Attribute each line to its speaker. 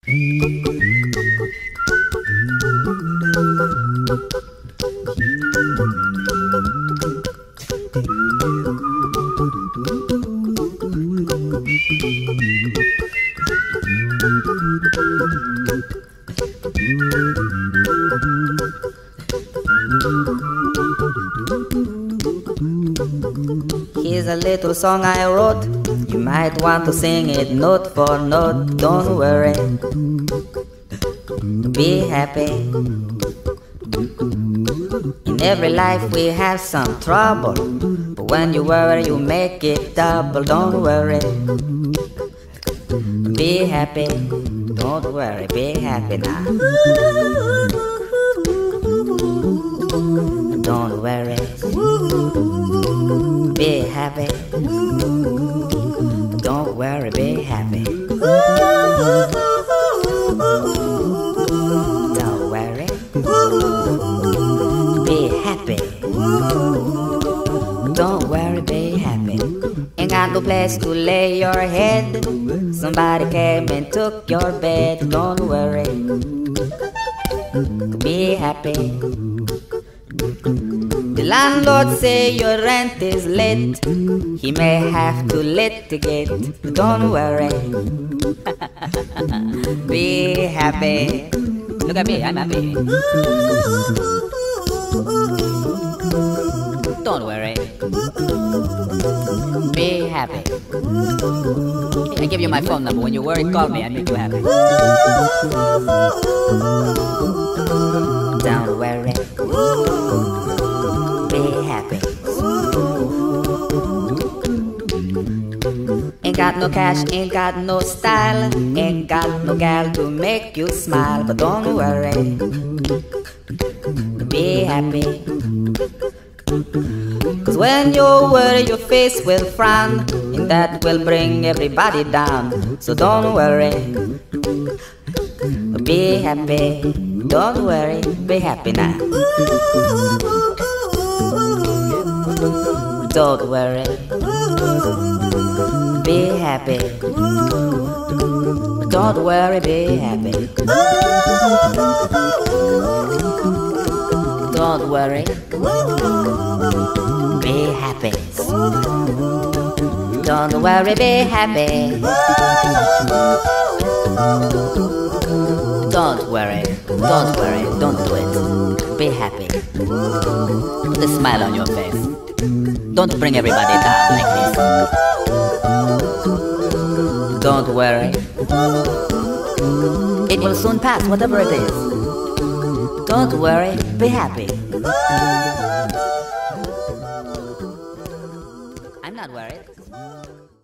Speaker 1: Here's a little song I wrote. You might want to sing it note for note. Don't worry, be happy. In every life we have some trouble, but when you worry you make it double. Don't worry, be happy. Don't worry, be happy now. Don't worry, be happy. Don't worry, be happy. Don't worry, be happy. Don't worry, be happy. Ain't got no place to lay your head. Somebody came and took your bed. Don't worry, be happy. The landlord say your rent is late. He may have to litigate. Don't worry, be happy. Look at me, I'm happy. Don't worry, be happy. I give you my phone number. When you worry, call me. I make you happy. Don't worry, be happy. Ain't got no cash, ain't got no style, ain't got no gal to make you smile. But don't worry, be happy. Cause when you worry your face will frown, and that will bring everybody down. So don't worry, be happy. Don't worry, be happy now. Don't worry, be happy. Don't worry, be happy. Don't worry, be happy. Don't worry, be happy. Don't worry, don't do it. Be happy. Put a smile on your face. Don't bring everybody down like this. Don't worry, it will soon pass, whatever it is. Don't worry, be happy. I'm not worried.